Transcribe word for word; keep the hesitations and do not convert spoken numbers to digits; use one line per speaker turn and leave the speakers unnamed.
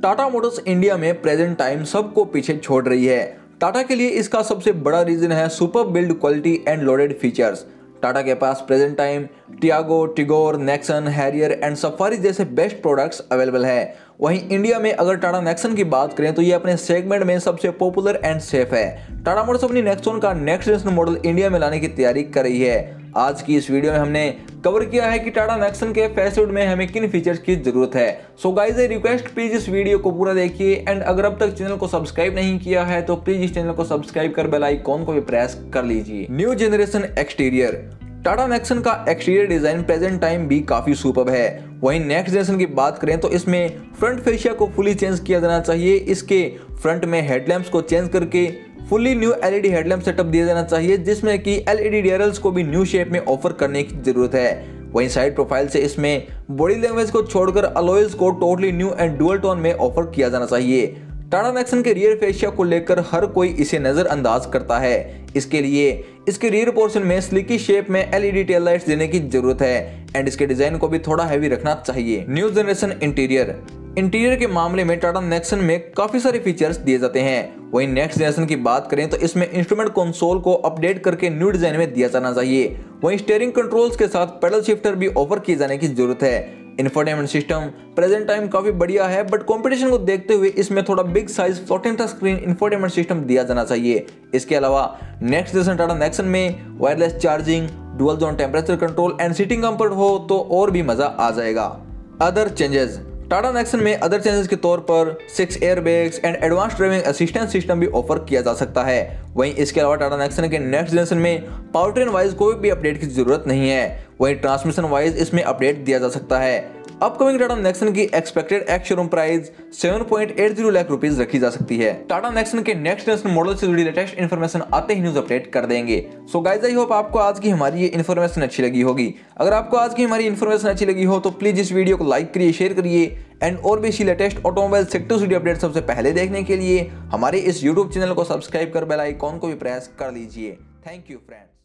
Tata Motors India में present time सबको पीछे छोड़ रही है। टाटा के लिए इसका सबसे बड़ा रीजन है super build quality and loaded features. Tata के पास present time Tiago, Tigor, Nexon, Harrier and Safari जैसे बेस्ट प्रोडक्ट्स अवेलेबल है। वहीं इंडिया में अगर टाटा नेक्सन की बात करें तो ये अपने सेगमेंट में सबसे पॉपुलर एंड सेफ है। टाटा मोटर्स अपनी नेक्सॉन का नेक्स्ट जनरेशन मॉडल इंडिया में लाने की तैयारी कर रही है। आज की इस वीडियो में हमने कवर किया है कि टाटा नेक्सन के फेसलिफ्ट में हमें किन फीचर्स की जरूरत है। So guys I request please इस वीडियो को पूरा देखिए एंड अगर अब तक चैनल को सब्सक्राइब नहीं किया है तो प्लीज इस चैनल को सब्सक्राइब कर बेल आइकॉन को भी प्रेस कर लीजिए। New generation exterior. Tata Nexon का एक्सटीरियर डिजाइन प्रेजेंट टाइम भी काफी सुपर्ब है। वहीं नेक्स्ट जनरेशन की बात करें तो इसमें फ्रंट फेशिया को फुली चेंज किया जाना चाहिए। इसके फ्रंट में हेडलैम्प्स को चेंज करके fully new LED headlamp setup दिया जाना चाहिए, जिसमें कि एलईडी डियरल्स को भी न्यू शेप में ऑफर करने की जरूरत है। वहीं साइड प्रोफाइल से इसमें बॉडी लैंग्वेज को छोड़कर अलॉयल्स को totally new and dual tone में ऑफर किया जाना चाहिए। टाटा नेक्सन के रियर फेशिया को लेकर हर कोई इसे नजरअंदाज करता है। इसके लिए इसके रियर पोर्शन में स्लिकी शेप में एलईडी टेल लाइट्स देने की जरूरत है एंड इसके डिजाइन को भी थोड़ा हैवी रखना चाहिए। New generation interior. इंटीरियर के मामले में टाटा नेक्सन में काफी सारे फीचर्स दिए जाते हैं। वहीं नेक्स्ट जनरेशन की बात करें तो इसमें इंस्ट्रूमेंट कंसोल को अपडेट करके न्यू डिजाइन में दिया जाना चाहिए। वहीं स्टीयरिंग कंट्रोल्स के साथ पेडल शिफ्टर भी ऑफर किए जाने की जरूरत है। इंफोटेनमेंट सिस्टम प्रेजेंट टाइम काफी बढ़िया है, बट कंपटीशन को देखते हुए इसमें थोड़ा big size floating touch screen infotainment system दिया जाना चाहिए। इसके अलावा नेक्स्ट जनरेशन टाटा नेक्सन में wireless charging, dual zone temperature control and seating comfort हो तो और भी मजा आ जाएगा। Other changes. टाटा नेक्सन में अदर चेंजेस के तौर पर six airbags and advance driving assistance system भी ऑफर किया जा सकता है। वहीं इसके अलावा टाटा नेक्सन के नेक्स्ट जनरेशन में पावरट्रेन वाइज कोई भी अपडेट की जरूरत नहीं है। वहीं ट्रांसमिशन वाइज इसमें अपडेट दिया जा सकता है। अपकमिंग टाटा नेक्सन की expected ex showroom price seven point eight zero lakh rupees रखी जा सकती है। टाटा नेक्सन के नेक्स्ट जनरेशन मॉडल से जुड़ी लेटेस्ट इन्फॉर्मेशन आते ही न्यूज अपडेट कर देंगे। सो गाइस आई होप आपको आज की हमारी ये इन्फॉर्मेशन अच्छी लगी होगी। अगर आपको आज की हमारी इन्फॉर्मेशन अच्छी लगी हो तो प्लीज इस वीडियो को लाइक करिए, शेयर करिए एंड और भी इसी लेटेस्ट ऑटोमोबाइल सेक्टर से जुड़ी अपडेट सबसे पहले देखने के लिए हमारे इस यूट्यूब चैनल को सब्सक्राइब कर बेल आइकॉन को भी प्रेस कर लीजिए। Thank you friend.